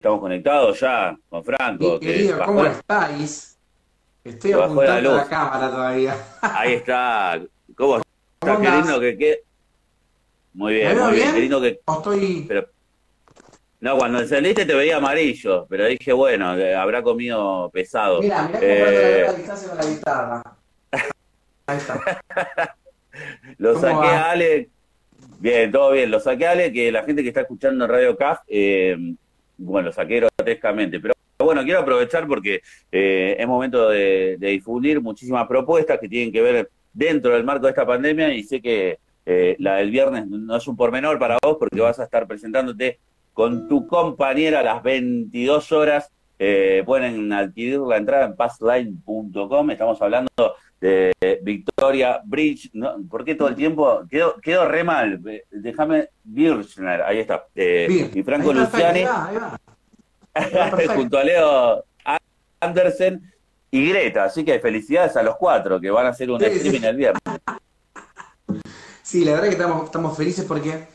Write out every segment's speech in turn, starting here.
Estamos conectados ya con Mi Franco, que querido, ¿cómo estáis? Estoy que bajó la apuntando a la luz. cámara todavía. Ahí está. ¿Cómo ¿Cómo está? Qué lindo andás? que... Muy ¿Me bien, veo muy bien. Qué bien? lindo que... ¿O estoy...? Pero, no, cuando encendiste te veía amarillo, pero dije, bueno, habrá comido pesado. Mirá cómo prendo la luz a distancia con la guitarra. Ahí está. Lo ¿Cómo saqué va? a Ale. Bien, todo bien. Lo saqué a Ale, que la gente que está escuchando en Radio CAF, bueno, lo saqué grotescamente. Pero bueno, quiero aprovechar porque es momento de difundir muchísimas propuestas que tienen que ver dentro del marco de esta pandemia y sé que la del viernes no es un pormenor para vos porque vas a estar presentándote con tu compañera a las 22 horas. Pueden adquirir la entrada en passline.com. Estamos hablando de Victoria Bridge, ¿no? ¿Por qué todo el tiempo? Quedó re mal. Déjame, Birchner, ahí está. Bien. Y Ahí Franco perfecto, ahí Luciani, va, ahí va. Ahí va perfecto. junto a Leo Andersen y Greta. Así que felicidades a los cuatro que van a hacer un Sí, streaming sí. el viernes. Sí, la verdad que estamos felices porque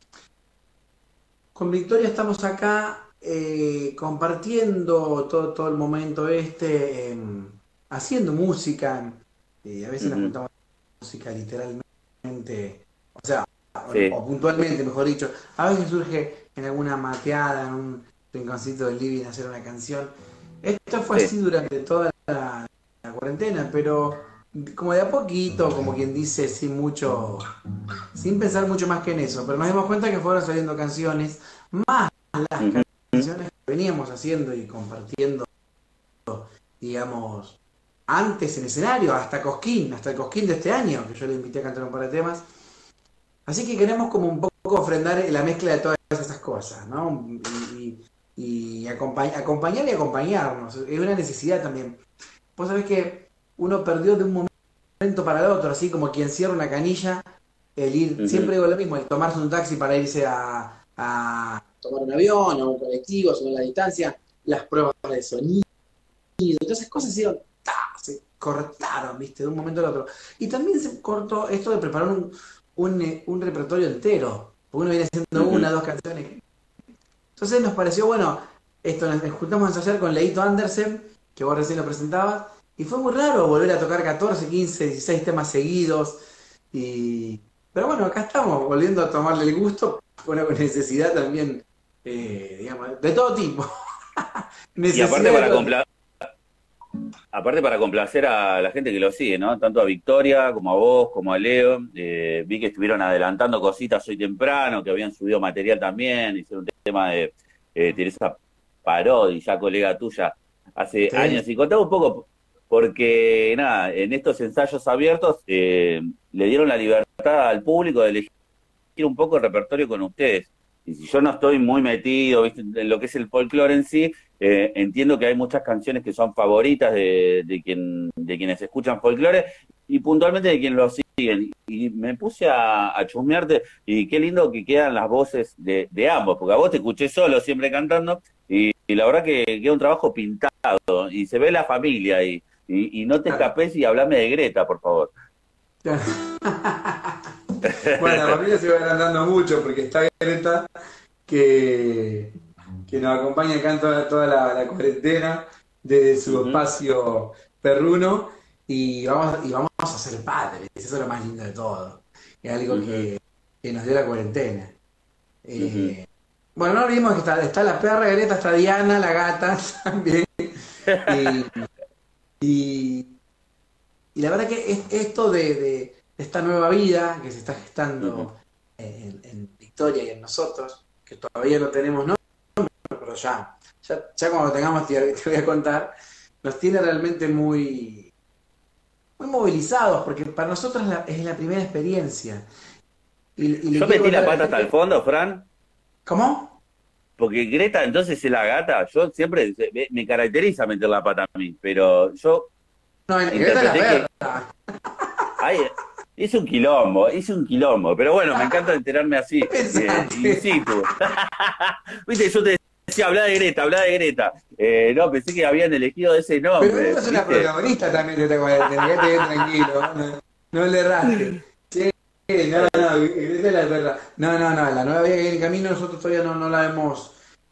con Victoria estamos acá compartiendo todo el momento haciendo música. A veces nos Ujú. juntamos música literalmente, o sea, Sí, o puntualmente, mejor dicho. A veces surge en alguna mateada, en un rinconcito del living hacer una canción. Esto fue sí. así durante toda la cuarentena, pero como de a poquito, como quien dice, sin pensar mucho más que en eso. Pero nos dimos cuenta que fueron saliendo canciones, más las Ujú. canciones que veníamos haciendo y compartiendo, digamos, antes en escenario, hasta el Cosquín de este año, que yo le invité a cantar un par de temas. Así que queremos como un poco ofrendar la mezcla de todas esas cosas, ¿no? Y acompañar y acompañarnos. Es una necesidad también. Vos sabés que uno perdió de un momento para el otro, así como quien cierra una canilla, el ir, Ujú. siempre digo lo mismo, el tomarse un taxi para irse a tomar un avión o un colectivo, según la distancia, las pruebas de sonido, todas esas cosas hicieron, se cortaron, viste, de un momento al otro. Y también se cortó esto de preparar un repertorio entero, porque uno viene haciendo una, Ujú. dos canciones. Entonces nos pareció, bueno, esto nos juntamos a ensayar con Leito Andersen, que vos recién lo presentabas, y fue muy raro volver a tocar 14 15 16 temas seguidos. Y... Pero bueno, acá estamos, volviendo a tomarle el gusto, una necesidad también, digamos, de todo tipo. Y Necesidad de todo tipo. aparte para complacer a la gente que lo sigue, ¿no? Tanto a Victoria como a vos, como a Leo. Vi que estuvieron adelantando cositas hoy temprano, que habían subido material también, hicieron un tema de Teresa Parodi, ya colega tuya, hace Sí. años. Y contame un poco, porque nada, en estos ensayos abiertos le dieron la libertad al público de elegir un poco el repertorio con ustedes. Y si yo no estoy muy metido, ¿viste?, en lo que es el folclore en sí, entiendo que hay muchas canciones que son favoritas de quienes escuchan folclore y puntualmente de quienes lo siguen. Y me puse a chusmearte y qué lindo que quedan las voces de ambos, porque a vos te escuché solo siempre cantando y la verdad que queda un trabajo pintado y se ve la familia y no te Claro. escapes y hablame de Greta, por favor. Bueno, la familia se va agrandando mucho porque está Greta, que, que nos acompaña acá en toda la cuarentena, desde su Ujú, espacio perruno, y vamos a ser padres, eso es lo más lindo de todo. Es algo ujú, que nos dio la cuarentena. ujú. Eh, bueno, no olvidemos que está la perra Greta, está Diana, la gata también. Y, y, y la verdad que esto de esta nueva vida que se está Ujú. gestando en Victoria y en nosotros, que todavía no tenemos nombre, pero ya cuando lo tengamos te voy a contar, nos tiene realmente muy movilizados, porque para nosotros es la primera experiencia. Y le Yo quiero metí contar la a la pata hasta el gente, fondo, Fran, ¿cómo? porque Greta entonces es la gata. Yo siempre me caracteriza meter la pata a mí, pero yo No, Greta es la interpreté que perra. ay, hice un quilombo, pero bueno, me encanta enterarme ¿Qué así, in pensaste? situ. Viste, yo te decía, habla de Greta, habla de Greta. No, pensé que habían elegido ese Pero nombre, ella es una ¿viste? protagonista también de esta cuarentena, quédate tranquilo, no le erraste. Sí, no, Eh, no, esa es la verdad. No, la nueva vida que viene en camino nosotros todavía no la hemos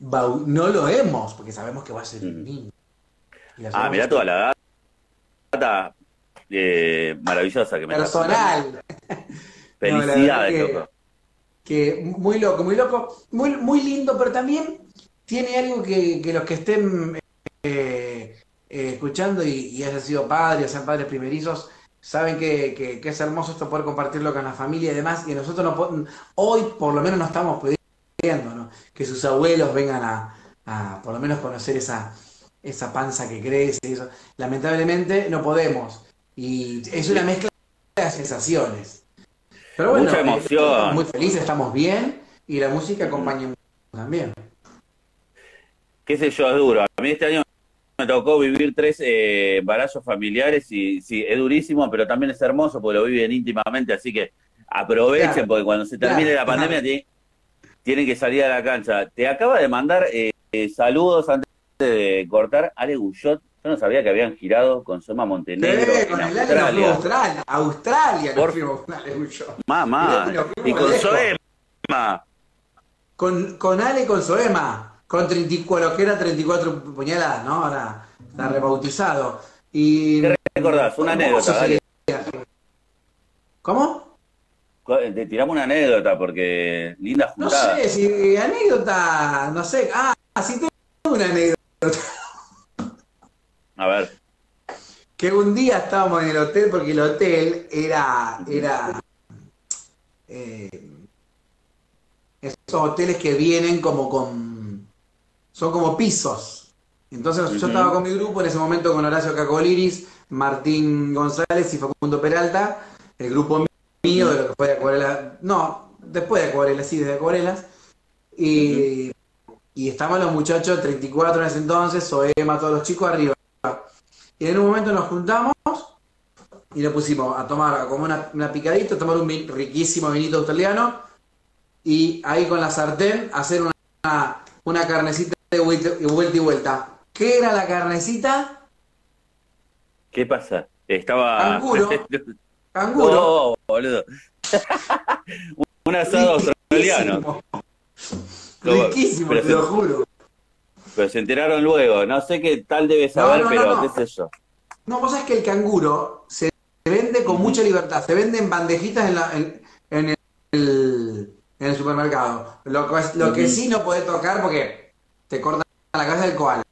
no lo hemos, porque sabemos que va a ser un Ujú. niño. Y la Ah, sabemos mirá toda la data maravillosa que me estás contando. personal. No, la verdad Felicidades, loco. que muy loco, muy lindo, pero también tiene algo que los que estén escuchando y hayan sido padres, o sean padres primerizos, saben que es hermoso esto poder compartirlo con la familia y demás, y nosotros hoy por lo menos no estamos pudiendo, ¿no? Que sus abuelos vengan a por lo menos conocer esa panza que crece, y eso. Lamentablemente no podemos, y es una Sí. mezcla de sensaciones. Pero Mucha bueno, nosotros estamos muy emoción. felices, estamos bien, y la música Ujú. acompaña mucho también. Qué sé yo, es duro. A mí este año me tocó vivir 3 embarazos familiares y sí, es durísimo, pero también es hermoso porque lo viven íntimamente, así que aprovechen Claro, porque cuando se termine claro, la pandemia claro. tienen que salir a la cancha. Te acaba de mandar saludos antes de cortar Ale Guyot. Yo no sabía que habían girado con Soma Sí, Montenegro en con el Ale nos fuimos a Australia. Australia. A Australia nos Por fuimos con Ale Mucho. Mirá que mamá. nos Y fuimos con lejos. Soema. Con Ale y con Soema. Con 34, lo que era 34 puñaladas, ¿no? Ahora está rebautizado. Y ¿Qué recordás? fue Una hermoso anécdota, ese dale. viaje. ¿Cómo? Te tiramos una anécdota porque linda No juntada. sé, si anécdota, no sé. Ah, sí tengo una anécdota. A ver. Que un día estábamos en el hotel, porque el hotel Ujú, era eh, esos hoteles que vienen son como pisos. Entonces yo estaba ujú, con mi grupo en ese momento con Horacio Cacoliris, Martín González y Facundo Peralta, el grupo mío de ujú, lo que fue de Acuarela, no, después de Acuarela, sí, desde Acuarelas, ujú. y, y estaban los muchachos, 34 en ese entonces, Soema, todos los chicos arriba. Y en un momento nos juntamos y nos pusimos a tomar como una picadita, a tomar un riquísimo vinito australiano y ahí con la sartén hacer una carnecita de vuelta y vuelta. ¿Qué era la carnecita? ¿Qué pasa? Estaba. Canguro, canguro, No, boludo. Un asado australiano. riquísimo, Como- riquísimo, Pero te lo se, juro. pero se enteraron luego. No sé qué tal debe No, saber, no, no, pero qué no. sé yo. No, vos sabés que el canguro se vende con Ujú, mucha libertad, se vende en bandejitas en el supermercado. Lo que ujú. sí no podés tocar porque te cortan la cabeza del koala.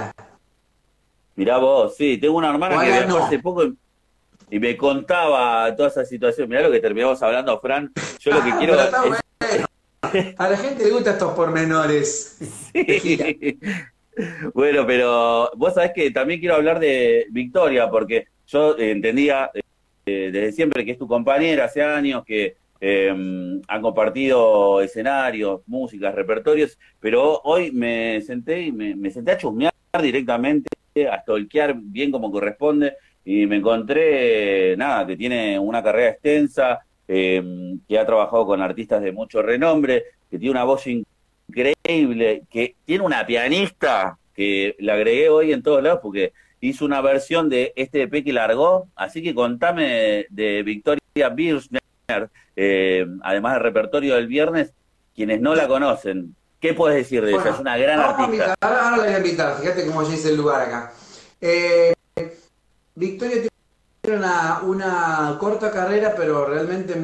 Mirá vos, sí, tengo una hermana que Koala viajó no. hace poco y me contaba toda esa situación. Mirá lo que terminamos hablando, Fran. Yo lo que Ah, quiero pero está bueno. es. A la gente le gustan estos pormenores de gira. Sí. Bueno, pero vos sabés que también quiero hablar de Victoria, porque yo entendía desde siempre que es tu compañera hace años, que han compartido escenarios, músicas, repertorios, pero hoy me senté y me senté a chusmear directamente, a stalkear bien como corresponde, y me encontré, nada, que tiene una carrera extensa, que ha trabajado con artistas de mucho renombre, que tiene una voz increíble, que tiene una pianista que la agregué hoy en todos lados porque hizo una versión de este EP que largó, así que contame de Victoria Birchner, además del repertorio del viernes, quienes no la conocen, ¿qué puedes decir de ella? Es Bueno, una gran la vamos a artista. invitar, ahora la voy a invitar, fíjate cómo ya hice el lugar acá. Eh, Victoria tiene una corta carrera, pero realmente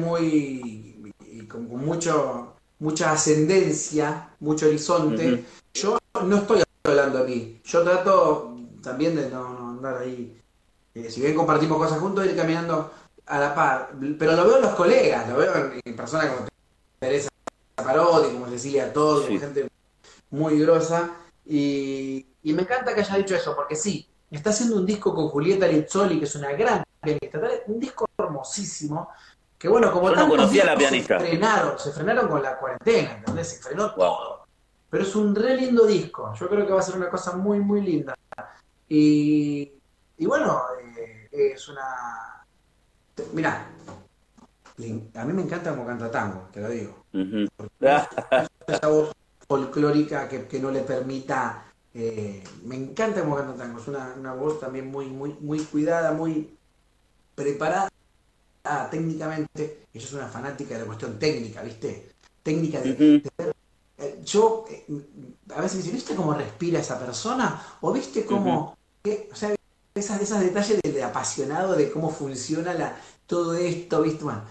y con mucha ascendencia, mucho horizonte. Ujú, Yo no estoy hablando de mí, yo trato también de no andar ahí. Si bien compartimos cosas juntos, ir caminando a la par. Pero lo veo en los colegas, lo veo en personas como Teresa Parodi, como Cecilia Todd, como sí. gente muy grosa. Y me encanta que haya dicho eso, porque sí, está haciendo un disco con Julieta Lizzoli, que es una gran pianista, un disco hermosísimo, que bueno, como Yo no tantos conocía a la discos pianista. se frenaron con la cuarentena, ¿entendés? Se frenó Wow. todo. Pero es un re lindo disco, yo creo que va a ser una cosa muy, muy linda. Y, y bueno, es una... Mirá, a mí me encanta como canta tango, te lo digo. Ujú. Esa voz folclórica que no le permita. Me encanta como canta tango, es una voz también muy cuidada, muy preparada técnicamente. Ella es una fanática de la cuestión técnica, ¿viste? Técnica Ujú. yo, a veces me dicen, ¿viste cómo respira esa persona? ¿O viste cómo, o sea, esos detalles de apasionado de cómo funciona todo esto, ¿viste? Bueno,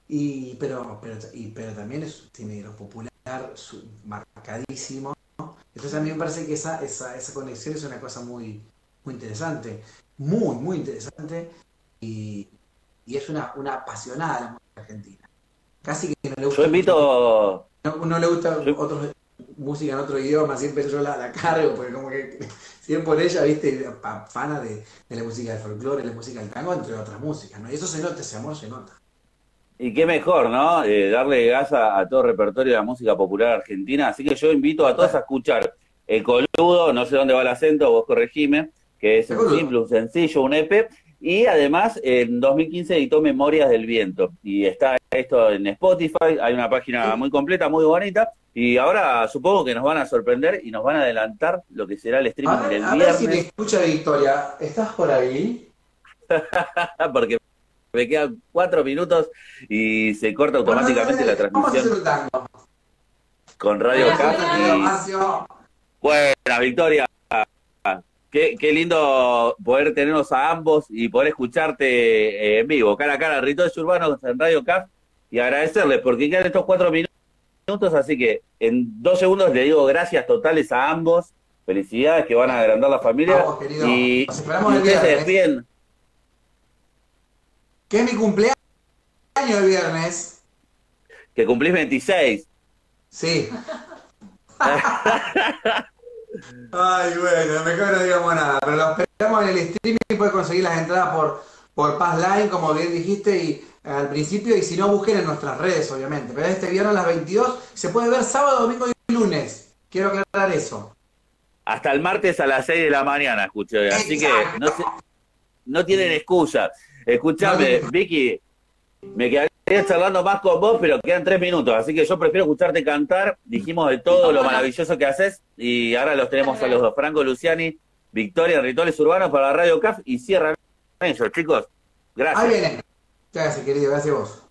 pero también tiene lo popular marcadísimo, ¿no? Entonces a mí me parece que esa conexión es una cosa muy, muy interesante, muy, muy interesante, y, y es una apasionada de la música argentina. Casi que no le Yo gusta escuchar, invito, no le gusta yo- música en otro idioma, siempre yo la cargo, porque como que siempre por ella, viste, fana de la música del folclore, la música del tango, entre otras músicas, ¿no? Y eso se nota, ese amor se nota. y qué mejor, ¿no? Darle gas a todo el repertorio de la música popular argentina. Así que yo invito a todos a Total. escuchar El Coludo, no sé dónde va el acento, vos corregime, que es De un acuerdo. simple, un sencillo, un EP. Y además, en 2015 editó Memorias del Viento. Y está esto en Spotify, hay una página muy completa, muy bonita. Y ahora supongo que nos van a sorprender y nos van a adelantar lo que será el streaming del A ver si me viernes, escucha Victoria. ¿Estás por ahí? porque me quedan 4 minutos y se corta Bueno, dale, automáticamente la dale, vamos a hacer transmisión un tango. con Radio Vamos a CAF. hacer un tango, Y Damasio. buena, Victoria, qué lindo poder tenernos a ambos y poder escucharte en vivo, cara a cara, Rituales Urbanos en Radio CAF, y agradecerles porque quedan estos 4 minutos, así que en 2 segundos le digo gracias totales a ambos, felicidades que van a agrandar la A familia, vos, querido. y, Nos esperamos y el ustedes se viernes. despiden, Que es mi cumpleaños el viernes. que cumplís 26. Sí. Ay, bueno, mejor no digamos nada. Pero lo esperamos en el streaming y puedes conseguir las entradas por Passline, como bien dijiste, y al principio, y si no, busquen en nuestras redes, obviamente. Pero este viernes a las 22 se puede ver sábado, domingo y lunes. Quiero aclarar eso. Hasta el martes a las 6 de la mañana, escuché. Así que Exacto. no tienen excusa. No Escuchame, tiene- Vicky, me quedaría charlando más con vos, pero quedan 3 minutos. Así que yo prefiero escucharte cantar. Dijimos de todo lo maravilloso que haces. Y ahora los tenemos a los dos. Franco Luciani, Victoria, Rituales Urbanos para la Radio CAF. Y cierran ellos, chicos. Ahí Gracias. viene. Muchas gracias, querido. Gracias a vos.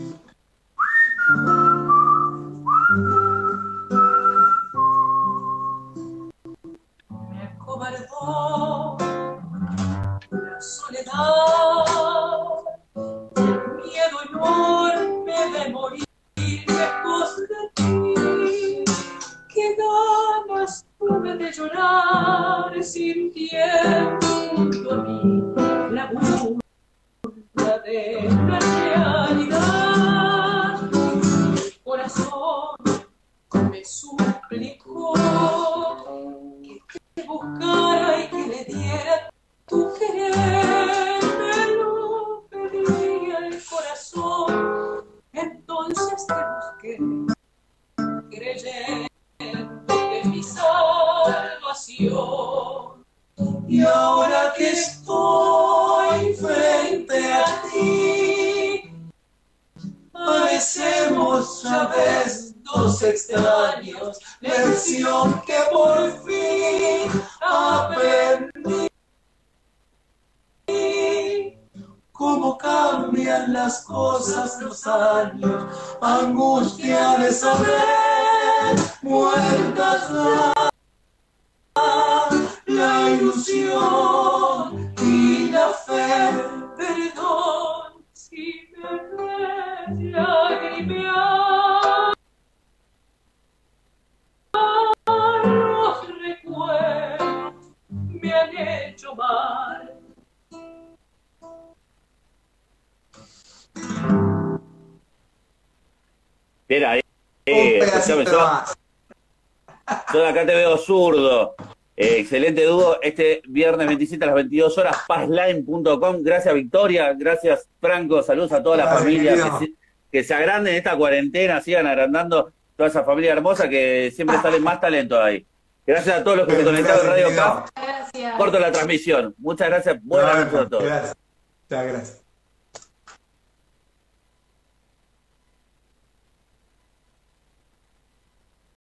Me acobardó la soledad, el miedo enorme de morir lejos de ti. Qué ganas tuve de llorar sintiendo junto a mí la burla de la realidad. Mi corazón me suplicó que te buscara y que le diera tu querer. Me lo pedía el corazón, entonces te busqué, creyendo que es mi salvación. Y ahora que estoy frente a ti, parecemos, ya ves, dos extraños, lección que por fin aprendí. Cómo cambian las cosas, los años, angustia de saber, muertas la ilusión y la fe. Perdón si me ves lagrimear. Los recuerdos me han hecho mal. Mira, Un escuchame, pedacito más. yo de acá te veo zurdo. Excelente dúo. Este viernes 27 a las 22 horas, passline.com. Gracias, Victoria. Gracias, Franco. Saludos a toda la Gracias, familia. querido. Que se agranden esta cuarentena, sigan agrandando toda esa familia hermosa que siempre sale más talento ahí. Gracias a todos los que se conectaron en Radio querido. CAF. Corto la transmisión. Muchas gracias. Buenas noches a todos. Gracias. Muchas gracias.